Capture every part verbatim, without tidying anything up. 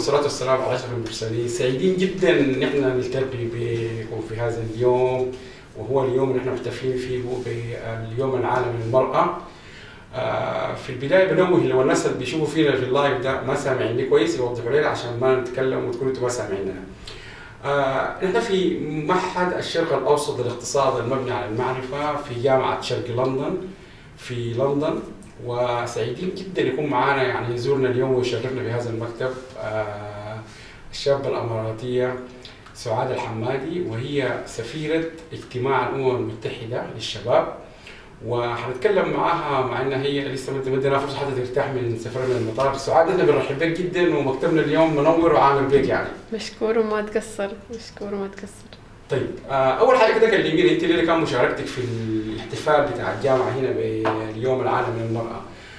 والصلاة والسلام على أشرف المرسلين. سعيدين جدا إن احنا نلتقي بكم في هذا اليوم، وهو اليوم اللي احنا محتفلين فيه باليوم العالمي للمرأة. آه في البداية بنوه لو الناس اللي بيشوفوا فينا في اللايف ده ما سامعيني كويس يوضحوا لنا عشان ما نتكلم وتكونوا انتم ما سامعيننا. آه نحن في معهد الشرق الأوسط للاقتصاد المبني على المعرفة في جامعة شرق لندن في لندن، وسعيدين جدا يكون معنا يعني يزورنا اليوم ويشرفنا بهذا المكتب آه الشابة الأماراتية سعاد الحمادي، وهي سفيرة اجتماع الأمم المتحدة للشباب. وحنتكلم معاها مع انها هي لسه ما ادينا فرصه حتى ترتاح من سفرنا من المطار. سعاد احنا بنرحب بك جدا، ومكتبنا اليوم منور وعامل بيك يعني. مشكور وما تقصر، مشكور وما تقصر. طيب آه اول حاجه كده كلميني انت اللي كان مشاركتك في الاحتفال بتاع الجامعه هنا باليوم العالمي للمراه.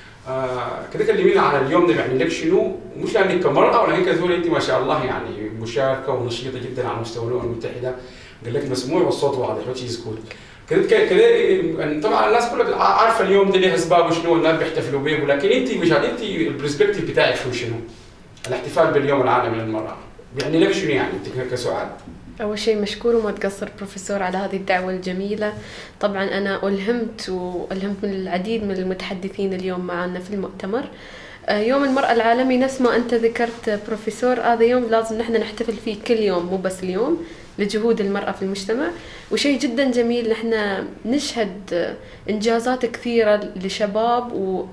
آه كده كلمينا عن اليوم ده يعني لك شنو، مش لانك كمراه ولكن كزول انت ما شاء الله يعني مشاركه ونشيطه جدا على مستوى الامم المتحده، قال لك مسموع والصوت واضح وتشي سكوت. كده كده طبعا الناس كلها عارفه اليوم ده ليه اسباب وشنو الناس بيحتفلوا به، ولكن انت مش انت البرسبكتيف بتاعك شو شنو؟ الاحتفال باليوم العالمي للمراه يعني لك شنو يعني انت كسعاد؟ أول شيء مشكور وما تقصر بروفيسور على هذه الدعوة الجميلة. طبعا أنا ألهمت وألهمت من العديد من المتحدثين اليوم معنا في المؤتمر. يوم المرأة العالمي نفس ما أنت ذكرت بروفيسور، هذا يوم لازم نحن نحتفل فيه كل يوم مو بس اليوم، لجهود المرأة في المجتمع. وشيء جدا جميل نحن نشهد إنجازات كثيرة لشباب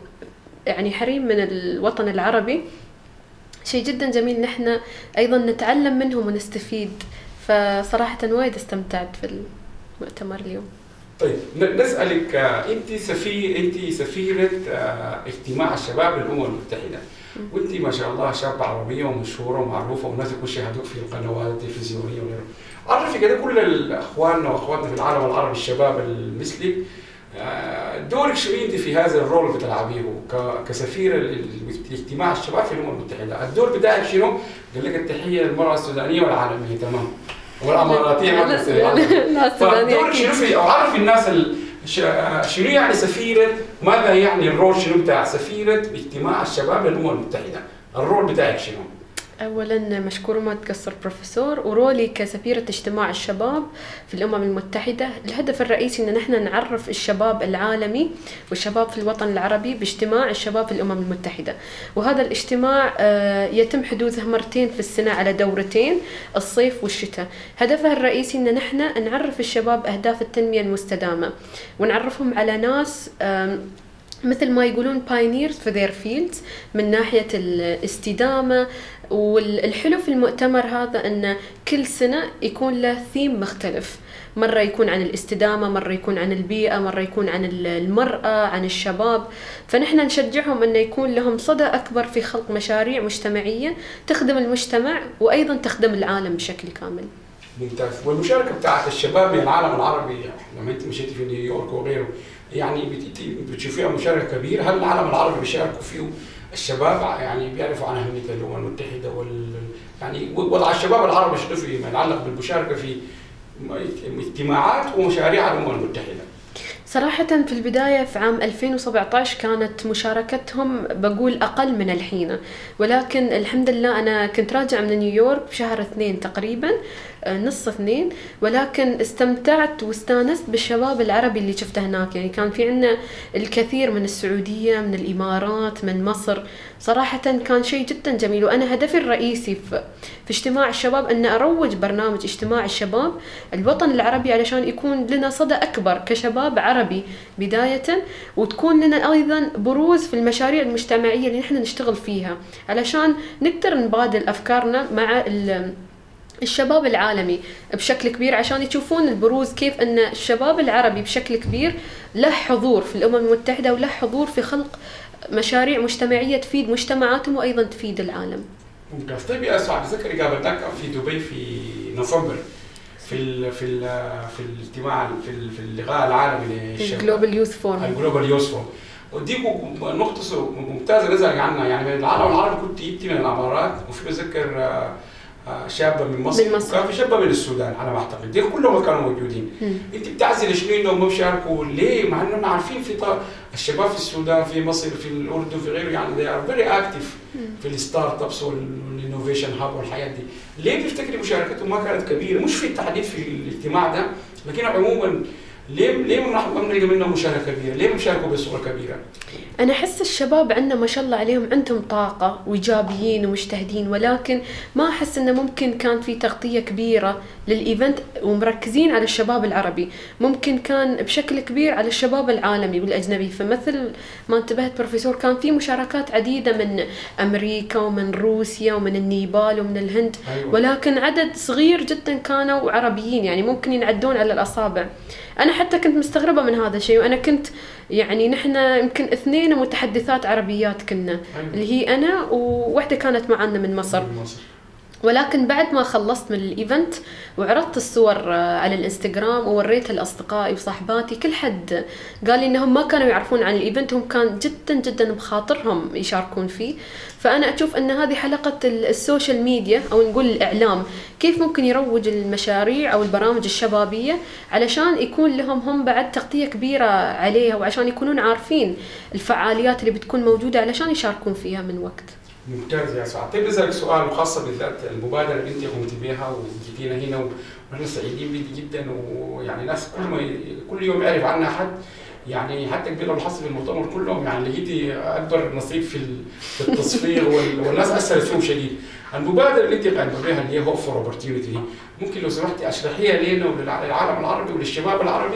ويعني حريم من الوطن العربي. شيء جدا جميل نحن أيضا نتعلم منهم ونستفيد. فصراحة وايد استمتعت في المؤتمر اليوم. طيب نسألك، أنت سفير أنت سفيرة اجتماع الشباب للأمم المتحدة، وأنت ما شاء الله شابة عربية ومشهورة ومعروفة والناس يكونوا يشاهدوك في القنوات التلفزيونية وغيره. عرفي كده كل إخواننا وأخواتنا في العالم العربي الشباب المثلك دورك شو أنت في هذا الرول اللي بتلعبيه كسفيرة لاجتماع الشباب في الأمم المتحدة؟ الدور بتاعك شنو؟ قال لك التحية للمرأة السودانية والعالمية تمام. والاماراتيه ما لا فدورك شنو في او عرف الناس شنو يعني سفيره، ماذا يعني الرول شنو بتاع سفيره اجتماع الشباب للامم المتحده؟ الرول بتاعك شنو؟ اولا مشكور ما تقصر بروفيسور. ورولي كسفيره اجتماع الشباب في الامم المتحده، الهدف الرئيسي ان نحن نعرف الشباب العالمي والشباب في الوطن العربي باجتماع الشباب في الامم المتحده. وهذا الاجتماع يتم حدوثه مرتين في السنه على دورتين، الصيف والشتاء. هدفه الرئيسي ان نحن نعرف الشباب اهداف التنميه المستدامه، ونعرفهم على ناس مثل ما يقولون pioneers في their fields من ناحية الاستدامة. والحلو في المؤتمر هذا أن كل سنة يكون له ثيم مختلف، مرة يكون عن الاستدامة، مرة يكون عن البيئة، مرة يكون عن المرأة، عن الشباب. فنحن نشجعهم أن يكون لهم صدى أكبر في خلق مشاريع مجتمعية تخدم المجتمع وأيضا تخدم العالم بشكل كامل. ممتاز. والمشاركة بتاعت الشباب في العالم العربي لما أنت مشيتي في نيويورك وغيره يعني بتشوفيها مشاركة كبيرة، هل العالم العربي بيشاركوا فيه الشباب يعني بيعرفوا عن أهمية الأمم المتحدة وال يعني وضع الشباب العربي شنو فيما يتعلق بالمشاركة في اجتماعات ومشاريع الأمم المتحدة؟ صراحة في البداية في عام ألفين وسبعة عشر كانت مشاركتهم بقول أقل من الحين، ولكن الحمد لله أنا كنت راجع من نيويورك بشهر اثنين تقريبا، نص اثنين، ولكن استمتعت واستانست بالشباب العربي اللي شفته هناك. يعني كان في عنا الكثير من السعودية، من الإمارات، من مصر. صراحة كان شيء جدا جميل. وأنا هدفي الرئيسي في, في اجتماع الشباب أن أروج برنامج اجتماع الشباب الوطن العربي علشان يكون لنا صدى أكبر كشباب عربي بداية، وتكون لنا أيضا بروز في المشاريع المجتمعية اللي نحن نشتغل فيها علشان نقدر نبادل أفكارنا مع الشباب العالمي بشكل كبير، عشان يشوفون البروز كيف أن الشباب العربي بشكل كبير له حضور في الأمم المتحدة وله حضور في خلق مشاريع مجتمعية تفيد مجتمعاتهم وأيضا تفيد العالم. ممتاز. طيب يا سعاد، ذكري قابلناك في دبي في نوفمبر في ال في ال في الاجتماع في, في اللقاء العالمي للشباب الجلوبال يوث فورم. الجلوبال يوث فورم. ودي نقطة ممتازة نزل عنها، يعني من العالم العربي كنت جبتي من الإمارات، وفي بذكر شابه من مصر, من مصر. وكان في شابه من السودان على ما اعتقد، دي كلهم كانوا موجودين. م. انت بتعزل شنو انهم ما بيشاركوا ليه؟ مع اننا عارفين في الشباب في السودان في مصر في الاردن في غيره يعني they are very active في الستارت ابس والانوفيشن هاب والحاجات دي، ليه بيفتكري مشاركتهم ما كانت كبيره؟ مش في التحديد في الاجتماع ده، لكن عموما ليه ليه ما بنلقى منهم مشاركه كبيره؟ ليه بيشاركوا بصوره كبيره؟ انا احس الشباب عندنا ما شاء الله عليهم عندهم طاقه وايجابيين ومجتهدين، ولكن ما احس انه ممكن كان في تغطيه كبيره للايفنت ومركزين على الشباب العربي، ممكن كان بشكل كبير على الشباب العالمي والاجنبي. فمثل ما انتبهت بروفيسور كان في مشاركات عديده من امريكا ومن روسيا ومن النيبال ومن الهند. أيوة. ولكن عدد صغير جدا كانوا عربيين، يعني ممكن ينعدون على الاصابع. انا حتى كنت مستغربه من هذا الشيء، وانا كنت يعني نحن يمكن اثنين متحدثات عربيات كنا. أيوة. اللي هي انا وواحده كانت معنا من مصر. من مصر. ولكن بعد ما خلصت من الايفنت وعرضت الصور على الانستغرام ووريتها لاصدقائي وصاحباتي، كل حد قال لي انهم ما كانوا يعرفون عن الايفنت، هم كان جدا جدا بخاطرهم يشاركون فيه. فانا اشوف ان هذه حلقه السوشيال ميديا او نقول الاعلام كيف ممكن يروج المشاريع او البرامج الشبابيه علشان يكون لهم هم بعد تغطيه كبيره عليها، وعشان يكونون عارفين الفعاليات اللي بتكون موجوده علشان يشاركون فيها من وقت. ممتاز يا سعاد. طيب بسألك سؤال وخاصة بالذات المبادرة اللي انت قمتي بها وجيتينا هنا ونحن سعيدين بيك جدا، ويعني ناس كل ما كل يوم يعرف عنها حد، يعني حتى قبل ما حصل في المؤتمر كلهم يعني لقيتي اكبر نصيب في في التصفير والناس اثرت فيهم شديد. المبادرة اللي انت قايمة بها اللي هي هوب فور اوبورتيونيتي، ممكن لو سمحتي اشرحيها لنا وللعالم العربي وللشباب العربي،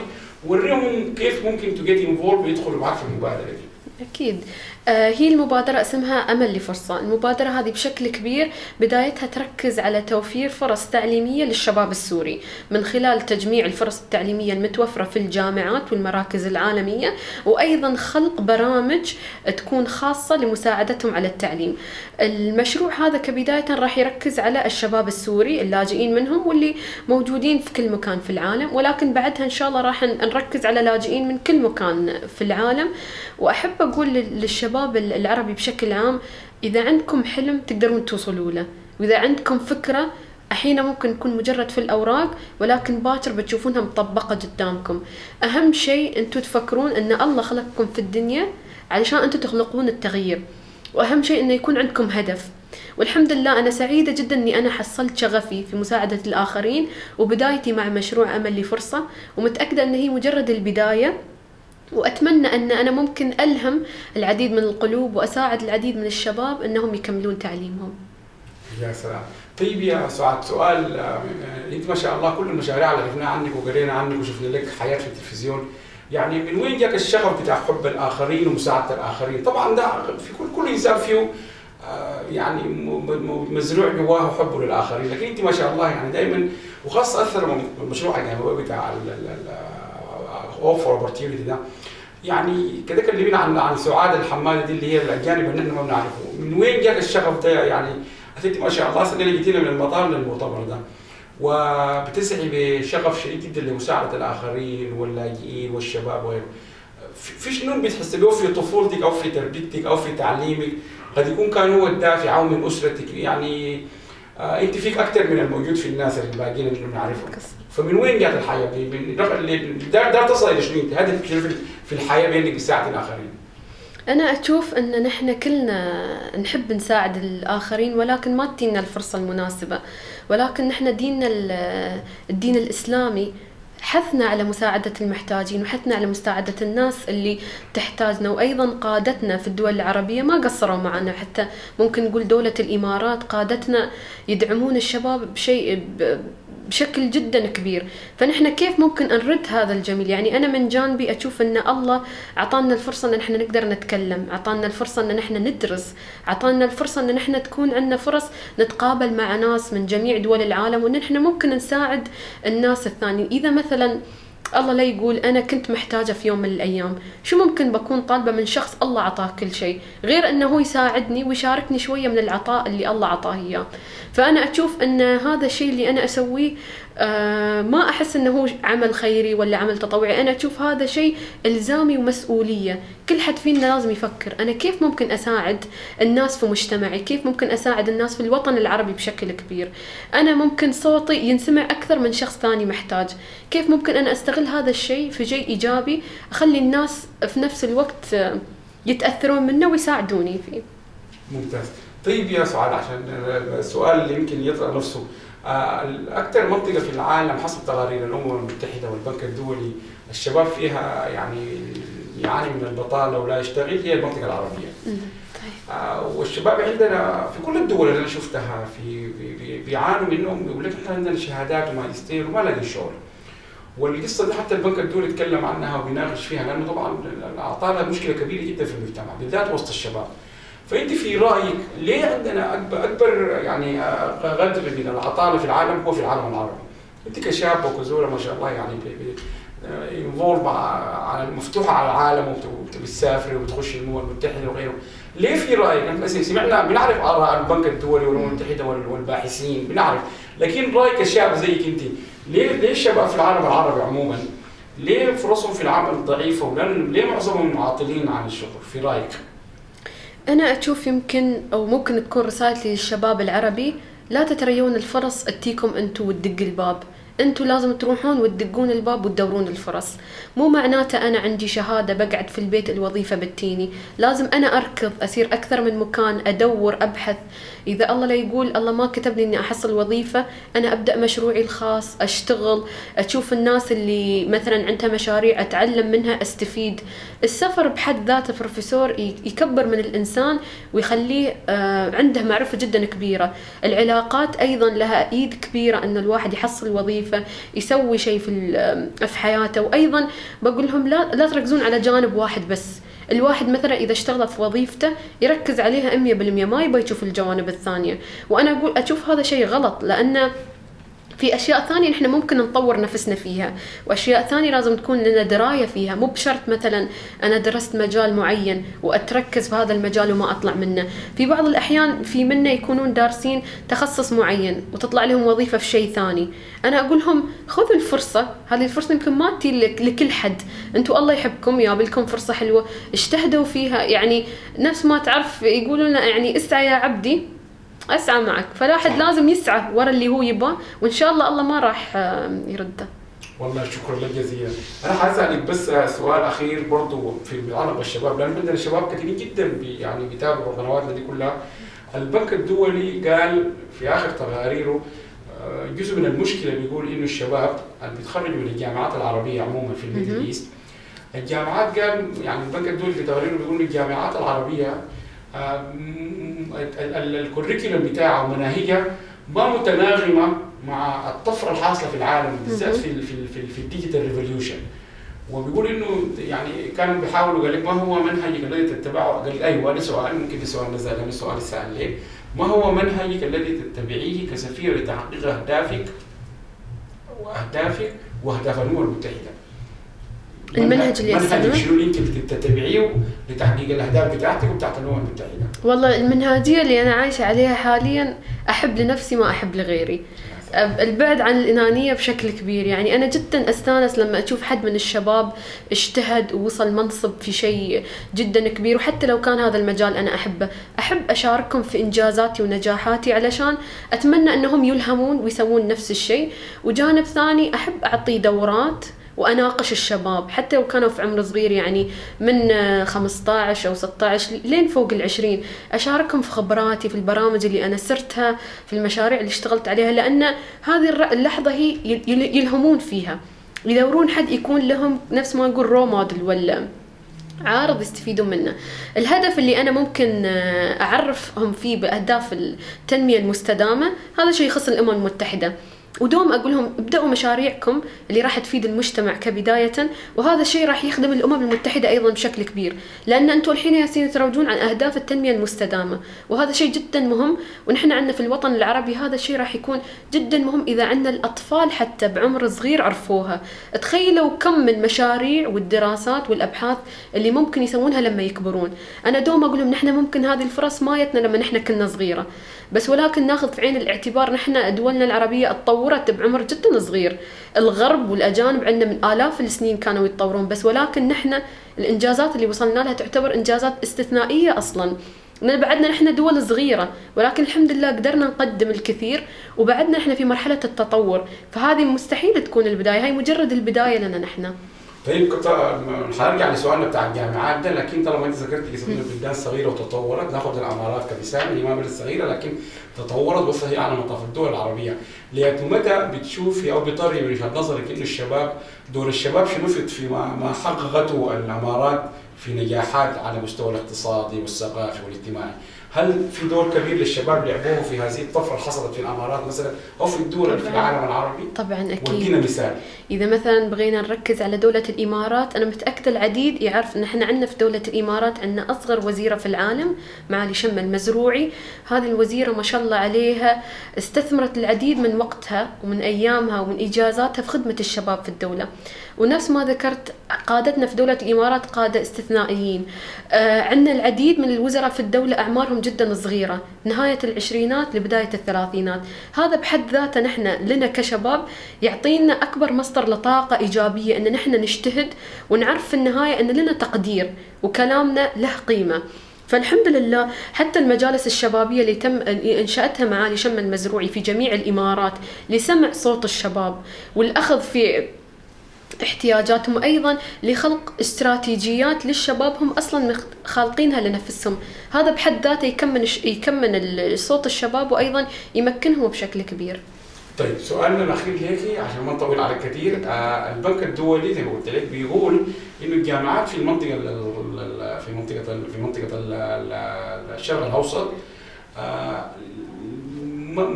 وريهم كيف ممكن تو جيت انفولد ويدخلوا معك في المبادرة دي. أكيد. آه هي المبادرة اسمها أمل لفرصة. المبادرة هذه بشكل كبير بدايتها تركز على توفير فرص تعليمية للشباب السوري من خلال تجميع الفرص التعليمية المتوفرة في الجامعات والمراكز العالمية، وأيضا خلق برامج تكون خاصة لمساعدتهم على التعليم. المشروع هذا كبداية راح يركز على الشباب السوري اللاجئين منهم واللي موجودين في كل مكان في العالم، ولكن بعدها إن شاء الله راح نركز على لاجئين من كل مكان في العالم. وأحب أقول للشباب العربي بشكل عام، إذا عندكم حلم تقدرون توصلوا له، وإذا عندكم فكرة أحيانا ممكن تكون مجرد في الأوراق ولكن باكر بتشوفونها مطبقة قدامكم. أهم شيء أنتوا تفكرون أن الله خلقكم في الدنيا علشان أنتوا تخلقون التغيير، وأهم شيء أنه يكون عندكم هدف. والحمد لله أنا سعيدة جدا أني أنا حصلت شغفي في مساعدة الآخرين، وبدايتي مع مشروع أمل لفرصة، ومتأكدة أن هي مجرد البداية، وأتمنى أن أنا ممكن ألهم العديد من القلوب وأساعد العديد من الشباب أنهم يكملون تعليمهم. يا سلام. طيب يا سعاد، سؤال، أنت ما شاء الله كل المشاريع اللي عرفناها عنك وقرينا عنك وشفنا لك حياة في التلفزيون، يعني من وين جاك الشغف بتاع حب الآخرين ومساعدة الآخرين؟ طبعا ده في كل كل إنسان فيه يعني مزروع جواه حبه للآخرين، لكن أنت ما شاء الله يعني دائما، وخاصة أثر المشروع يعني بتاع هوب فور اوبورتيونيتي ده، يعني كده كلمينا عن عن سعاد الحمادي دي اللي هي الاجانب اللي احنا ما بنعرفه، من وين جاك الشغف ده؟ يعني انت ما شاء الله سنه جيتينا من المطار للمؤتمر ده، وبتسعي بشغف شديد جدا لمساعده الاخرين واللاجئين والشباب وغيره. في شنو بتحس به في طفولتك او في تربيتك او في تعليمك قد يكون كان هو الدافع او من اسرتك، يعني آه انت فيك اكثر من الموجود في الناس الباقيين اللي بنعرفهم، فمن وين جات الحياه دي؟ دار تصل الى شنو؟ انت هدفك في الحياه بانك تساعد الاخرين. انا اشوف ان نحن كلنا نحب نساعد الاخرين، ولكن ما تجينا الفرصه المناسبه، ولكن نحن ديننا الدين الاسلامي حثنا على مساعدة المحتاجين، وحثنا على مساعدة الناس اللي تحتاجنا، وأيضا قادتنا في الدول العربية ما قصروا معنا، حتى ممكن نقول دولة الإمارات قادتنا يدعمون الشباب بشيء بشكل جدا كبير. فنحن كيف ممكن نرد هذا الجميل؟ يعني أنا من جانبي أشوف أن الله أعطانا الفرصة أن نحن نقدر نتكلم، أعطانا الفرصة أن نحن ندرس، أعطانا الفرصة أن نحن تكون عندنا فرص نتقابل مع ناس من جميع دول العالم، وأن نحن ممكن نساعد الناس الثانيين. إذا مثلا الله لا يقول أنا كنت محتاجة في يوم من الأيام، شو ممكن بكون طالبة من شخص الله عطاه كل شيء، غير أنه هو يساعدني ويشاركني شوية من العطاء اللي الله عطاه إياه. فأنا أشوف أن هذا الشيء اللي أنا أسويه آه ما أحس أنه هو عمل خيري ولا عمل تطوعي، أنا أشوف هذا شيء إلزامي ومسؤولية. كل حد فينا لازم يفكر أنا كيف ممكن أساعد الناس في مجتمعي، كيف ممكن أساعد الناس في الوطن العربي بشكل كبير. أنا ممكن صوتي ينسمع أكثر من شخص ثاني محتاج، كيف ممكن أنا أستغل هذا الشيء في شيء إيجابي أخلي الناس في نفس الوقت يتأثرون منه ويساعدوني فيه. ممتاز. طيب يا سعاد، عشان السؤال اللي يمكن يطرح نفسه، أكثر منطقة في العالم حسب تقارير الأمم المتحدة والبنك الدولي الشباب فيها يعني يعاني من البطالة ولا يشتغل هي المنطقة العربية. آه والشباب عندنا في كل الدول اللي أنا شفتها في بيعانوا منهم، يقول لك إحنا عندنا شهادات وماجستير وما لاقي شغل. والقصة دي حتى البنك الدولي يتكلم عنها وبيناقش فيها، لأنه طبعا أعطانا مشكلة كبيرة جدا في المجتمع بالذات وسط الشباب. فأنت في رأيك ليه عندنا أكبر, أكبر يعني غدر من العطالة في العالم هو في العالم العربي؟ أنت كشاب وكزوره ما شاء الله يعني انفولف مع مفتوحة على العالم وبتسافري وبتخشي الأمم المتحدة وغيره، ليه في رأيك؟ احنا سمعنا بنعرف آراء البنك الدولي والأمم المتحدة والباحثين بنعرف، لكن رأيك كشاب زيك أنت ليه ليه الشباب في العالم العربي عموما ليه فرصهم في العمل ضعيفة ولان ليه معظمهم عاطلين عن الشغل في رأيك؟ أنا أشوف يمكن أو ممكن تكون رسالتي للشباب العربي لا تتريون الفرص تجيكم أنتوا وتدق الباب، أنتوا لازم تروحون وتدقون الباب وتدورون الفرص. مو معناته أنا عندي شهادة بقعد في البيت الوظيفة بتيني، لازم أنا أركض أسير أكثر من مكان أدور أبحث. إذا الله لا يقول الله ما كتب لي إني أحصل وظيفة، أنا أبدأ مشروعي الخاص، أشتغل، أشوف الناس اللي مثلا عندها مشاريع أتعلم منها أستفيد. السفر بحد ذاته بروفيسور يكبر من الإنسان ويخليه عنده معرفة جدا كبيرة. العلاقات أيضا لها إيد كبيرة أن الواحد يحصل وظيفة يسوي شيء في في حياته. وأيضا بقول لهم لا لا تركزون على جانب واحد بس. الواحد مثلا إذا اشتغل في وظيفته يركز عليها مية بالمية، ما يبغى يشوف الجوانب الثانية. وأنا أقول أشوف هذا شيء غلط، لأن في أشياء ثانية نحن ممكن نطور نفسنا فيها، وأشياء ثانية لازم تكون لنا دراية فيها. مو بشرط مثلا أنا درست مجال معين وأتركز في هذا المجال وما أطلع منه. في بعض الأحيان في منا يكونون دارسين تخصص معين وتطلع لهم وظيفة في شيء ثاني. أنا أقول لهم خذوا الفرصة، هذه الفرصة يمكن ما تجي لكل حد. أنتوا الله يحبكم يا بالكم فرصة حلوة اجتهدوا فيها. يعني نفس ما تعرف يقولون لنا يعني اسعى يا عبدي أسعى معك، فالواحد لازم يسعى ورا اللي هو يبغاه، وإن شاء الله الله ما راح يرده. والله شكرا لك جزيلا. أنا حاسألك بس سؤال أخير برضو في متعلق بالشباب، لأن عندنا شباب كثيرين جدا بي يعني بيتابعوا قنواتنا دي كلها. البنك الدولي قال في آخر تقاريره جزء من المشكلة بيقول إنه الشباب اللي بيتخرجوا من الجامعات العربية عموما في الميدل إيست، الجامعات قال يعني البنك الدولي في تقاريره بيقول إن الجامعات العربية الكوريكولم بتاعه ومناهجها ما متناغمه مع الطفره الحاصله في العالم بالذات في في في, في الديجيتال ريفوليوشن. وبيقول انه يعني كانوا بيحاولوا قال لك ما هو منهجك الذي تتبعه؟ قال ايوه ده سؤال ممكن ده سؤال نزل لنا سؤال سأل ليه؟ ما هو منهجك الذي تتبعيه كسفير لتحقيق اهدافك واهدافك واهداف الامم المتحده؟ المنهج اللي المنهج شنو اللي انت بتتبعيه لتحقيق الاهداف بتاعتك وبتاعت الامم المتحده؟ والله المنهجيه اللي انا عايشه عليها حاليا احب لنفسي ما احب لغيري. البعد عن الانانيه بشكل كبير. يعني انا جدا استانس لما اشوف حد من الشباب اجتهد ووصل منصب في شيء جدا كبير، وحتى لو كان هذا المجال انا احبه، احب اشاركهم في انجازاتي ونجاحاتي علشان اتمنى انهم يلهمون ويسوون نفس الشيء. وجانب ثاني احب اعطي دورات وأناقش الشباب حتى لو كانوا في عمر صغير، يعني من خمسة عشر أو ستة عشر لين فوق العشرين، أشاركهم في خبراتي في البرامج اللي أنا سرتها في المشاريع اللي اشتغلت عليها، لأن هذه اللحظة هي يلهمون فيها، يدورون حد يكون لهم نفس ما نقول رو موديل ولا عارض يستفيدون منه. الهدف اللي أنا ممكن أعرفهم فيه بأهداف التنمية المستدامة هذا شيء يخص الأمم المتحدة، ودوم أقول لهم ابدأوا مشاريعكم اللي راح تفيد المجتمع كبداية، وهذا الشيء راح يخدم الأمم المتحدة أيضا بشكل كبير، لأن أنتم الحين ياسين تروجون عن أهداف التنمية المستدامة، وهذا شيء جدا مهم. ونحن عندنا في الوطن العربي هذا الشيء راح يكون جدا مهم إذا عندنا الأطفال حتى بعمر صغير عرفوها. تخيلوا كم من مشاريع والدراسات والأبحاث اللي ممكن يسوونها لما يكبرون. أنا دوم أقول لهم نحن ممكن هذه الفرص ما جتنا لما نحن كنا صغيرة. بس ولكن ناخذ في عين الاعتبار نحن دولنا العربية اتطورت بعمر جدا صغير. الغرب والأجانب عندنا من آلاف السنين كانوا يتطورون، بس ولكن نحن الإنجازات اللي وصلنا لها تعتبر إنجازات استثنائية أصلاً. لأن بعدنا نحن دول صغيرة، ولكن الحمد لله قدرنا نقدم الكثير، وبعدنا نحن في مرحلة التطور، فهذه مستحيل تكون البداية، هي مجرد البداية لنا نحن. طيب حنرجع لسؤالنا بتاع الجامعات ده، لكن طالما انت ذكرت قصه ان البلدان صغيره وتطورت، ناخذ الامارات كمثال، هي ما بلد صغيره لكن تطورت وصلت هي على مطاف الدول العربيه. لكن متى بتشوفي او بتري من وجهه نظرك انه الشباب دور الشباب شنو في ما حققته الامارات في نجاحات على مستوى الاقتصادي والثقافي والاجتماعي؟ هل في دور كبير للشباب لعبوه في هذه الطفره اللي حصلت في الامارات مثلا او في الدول في العالم العربي؟ طبعا اكيد. ودينا مثال. اذا مثلا بغينا نركز على دوله الامارات، انا متاكده العديد يعرف ان احنا عندنا في دوله الامارات عندنا اصغر وزيره في العالم معالي شم المزروعي. هذه الوزيره ما شاء الله عليها استثمرت العديد من وقتها ومن ايامها ومن انجازاتها في خدمه الشباب في الدوله. ونفس ما ذكرت قادتنا في دولة الإمارات قادة استثنائيين. آه عندنا العديد من الوزراء في الدولة أعمارهم جدا صغيرة، نهاية العشرينات لبداية الثلاثينات. هذا بحد ذاته نحن لنا كشباب يعطينا أكبر مصدر لطاقة إيجابية، أن نحن نجتهد ونعرف في النهاية أن لنا تقدير وكلامنا له قيمة. فالحمد لله حتى المجالس الشبابية اللي تم إنشأتها معالي شم المزروعي في جميع الإمارات لسمع صوت الشباب والأخذ في احتياجاتهم، أيضا لخلق استراتيجيات للشباب هم أصلا خالقينها لنفسهم. هذا بحد ذاته يكمن يكمن صوت الشباب وأيضا يمكنهم بشكل كبير. طيب سؤالنا الأخير ليكي عشان ما نطول على كثير، آه البنك الدولي زي ما قلت لك بيقول إنه الجامعات في المنطقة في منطقة في منطقة الشرق الأوسط آه ما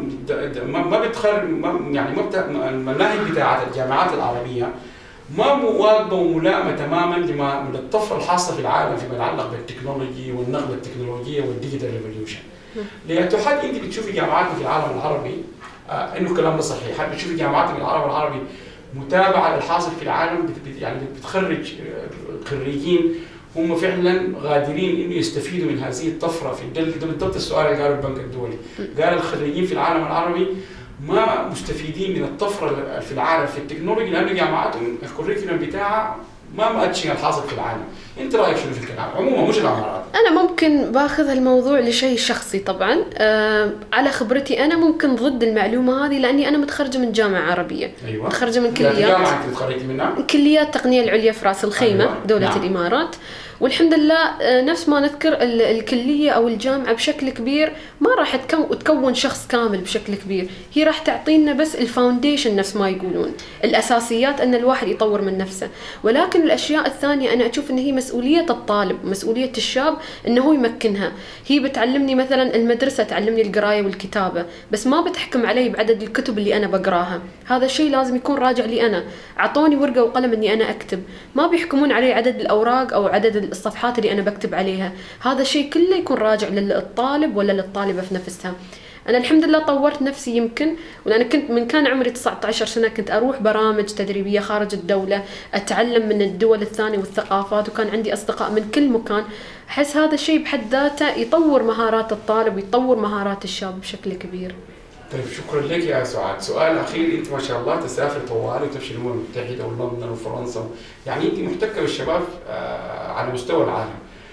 ما ما بتخرج يعني ما المناهج بتاعت الجامعات العربيه ما مواكبه وملائمه تماما لما من الطفره الحاصله في العالم فيما يتعلق بالتكنولوجي والنقله التكنولوجيه والديجيتال ريفوليوشن. لتحد انت بتشوفي جامعاتنا في العالم العربي آه انه الكلام ده صحيح، هل بتشوفي جامعاتنا في العالم العربي متابعه للحاصل في العالم، يعني بتخرج خريجين هم فعلا غادرين انه يستفيدوا من هذه الطفره في الدول؟ ده بالضبط السؤال اللي قاله البنك الدولي، قال الخريجين في العالم العربي ما مستفيدين من الطفره في العالم في التكنولوجيا لانه جامعاتهم الكوريكولم بتاعها ما مأتشن الحاصل في العالم. انت رايك شنو في الكلام عموما مش الامارات؟ انا ممكن باخذ الموضوع لشيء شخصي طبعا. آه على خبرتي انا ممكن ضد المعلومه هذه لاني انا متخرجه من جامعه عربيه. أيوة. متخرجه من كليات جامعه انت تخرجتي منها؟ كليات التقنيه العليا في راس الخيمه. أيوة. دوله نعم. الامارات. والحمد لله نفس ما نذكر الكلية أو الجامعة بشكل كبير ما راح تكون شخص كامل بشكل كبير، هي راح تعطينا بس الفاونديشن نفس ما يقولون، الأساسيات أن الواحد يطور من نفسه. ولكن الأشياء الثانية أنا أشوف أن هي مسؤولية الطالب، مسؤولية الشاب أنه هو يمكنها. هي بتعلمني مثلا المدرسة تعلمني القراية والكتابة، بس ما بتحكم علي بعدد الكتب اللي أنا بقراها. هذا الشيء لازم يكون راجع لي أنا. أعطوني ورقة وقلم أني أنا أكتب، ما بيحكمون علي عدد الأوراق أو عدد الصفحات اللي أنا بكتب عليها. هذا الشيء كله يكون راجع للطالب ولا للطالبة في نفسها. أنا الحمد لله طورت نفسي يمكن، وأنا كنت من كان عمري تسعة عشر سنة كنت أروح برامج تدريبية خارج الدولة، أتعلم من الدول الثانية والثقافات، وكان عندي أصدقاء من كل مكان. أحس هذا الشيء بحد ذاته يطور مهارات الطالب ويطور مهارات الشاب بشكل كبير. طيب شكرا لك يا سعاد. سؤال اخير، انت ما شاء الله تسافر طوال وتمشي الامم المتحده ولندن وفرنسا، يعني انت محتكه بالشباب آه على مستوى العالم.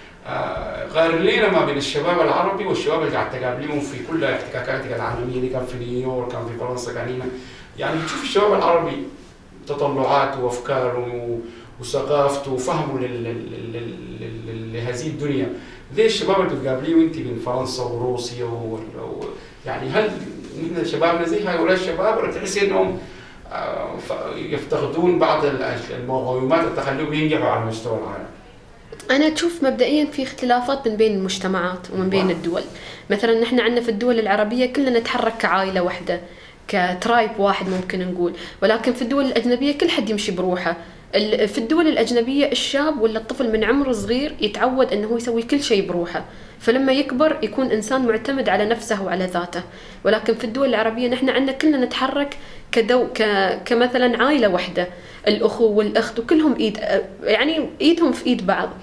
آه غير لنا ما بين الشباب العربي والشباب اللي قاعد تقابليهم في كل احتكاكاتك العالميه اللي كان في نيويورك كان في فرنسا كان هنا، يعني تشوف الشباب العربي تطلعاته وافكاره وثقافته وفهمه لهذه الدنيا زي الشباب اللي بتقابليه انت من فرنسا وروسيا و... يعني هل نحن شبابنا زي هؤلاء الشباب ولا تحسي انهم يفتقدون بعض المقومات اللي تخليهم ينجحوا على مستوى العالم؟ أنا أشوف مبدئيا في اختلافات من بين المجتمعات ومن بين الدول. مثلا نحن عندنا في الدول العربية كلنا نتحرك كعائلة واحدة، كترايب واحد ممكن نقول، ولكن في الدول الأجنبية كل حد يمشي بروحه. في الدول الأجنبية الشاب ولا الطفل من عمره صغير يتعود أنه يسوي كل شيء بروحه، فلما يكبر يكون إنسان معتمد على نفسه وعلى ذاته. ولكن في الدول العربية نحن عندنا كلنا نتحرك كدو ك... كمثلا عائلة واحدة، الأخو والأخت وكلهم إيد، يعني إيدهم في إيد بعض.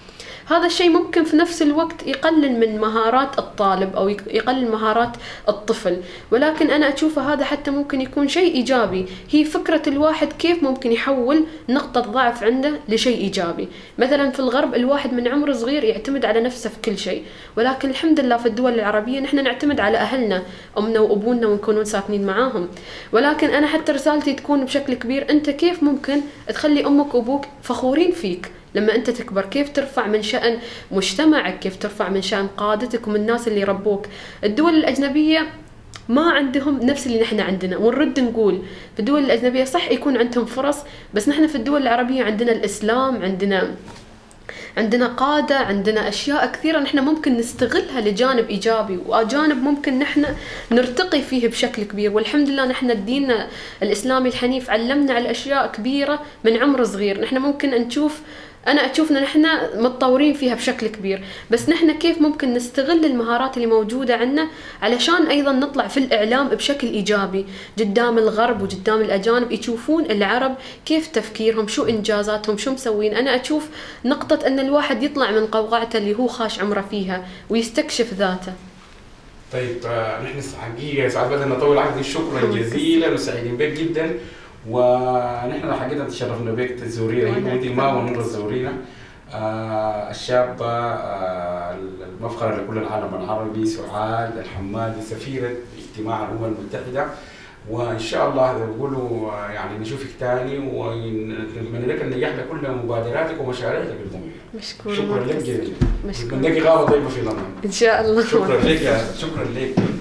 هذا الشيء ممكن في نفس الوقت يقلل من مهارات الطالب أو يقلل مهارات الطفل، ولكن أنا أشوفه هذا حتى ممكن يكون شيء إيجابي. هي فكرة الواحد كيف ممكن يحول نقطة ضعف عنده لشيء إيجابي. مثلا في الغرب الواحد من عمر صغير يعتمد على نفسه في كل شيء، ولكن الحمد لله في الدول العربية نحن نعتمد على أهلنا، أمنا وأبونا، ونكونون ساكنين معاهم. ولكن أنا حتى رسالتي تكون بشكل كبير، أنت كيف ممكن تخلي أمك وأبوك فخورين فيك لما أنت تكبر، كيف ترفع من شأن مجتمعك، كيف ترفع من شأن قادتك ومن الناس اللي ربوك. الدول الأجنبية ما عندهم نفس اللي نحن عندنا، ونرد نقول في الدول الأجنبية صح يكون عندهم فرص، بس نحن في الدول العربية عندنا الإسلام، عندنا عندنا قادة، عندنا أشياء كثيرة نحن ممكن نستغلها لجانب إيجابي، وجانب ممكن نحن نرتقي فيه بشكل كبير. والحمد لله نحن الدين الإسلامي الحنيف علمنا على أشياء كبيرة من عمر صغير، نحن ممكن نشوف، أنا أشوفنا نحن متطورين فيها بشكل كبير، بس نحن كيف ممكن نستغل المهارات اللي موجودة عندنا علشان أيضا نطلع في الإعلام بشكل إيجابي قدام الغرب وقدام الأجانب، يشوفون العرب كيف تفكيرهم، شو إنجازاتهم، شو مسوين. أنا أشوف نقطة أن الواحد يطلع من قوقعته اللي هو خاش عمره فيها ويستكشف ذاته. طيب آه، نحن حقيقة سعد بدنا نطول عقدي، شكرا جزيلا وسعيدين بك جدا، ونحن حقيقة تشرفنا بك تزورينا هنا، وانت ما أول مرة تزورينا. آه الشابة آه المفخرة لكل العالم العربي، سعاد الحمادي، سفيرة اجتماع الأمم المتحدة، وإن شاء الله بيقولوا يعني نشوفك تاني، ونتمنى لك النجاح لكل مبادراتك ومشاريعك المهمة. مشكورة، شكرا لك جزيلا. مشكورة. نتمنى لك غابة طيبة في لندن. إن شاء الله. شكرا لك، شكرا لك.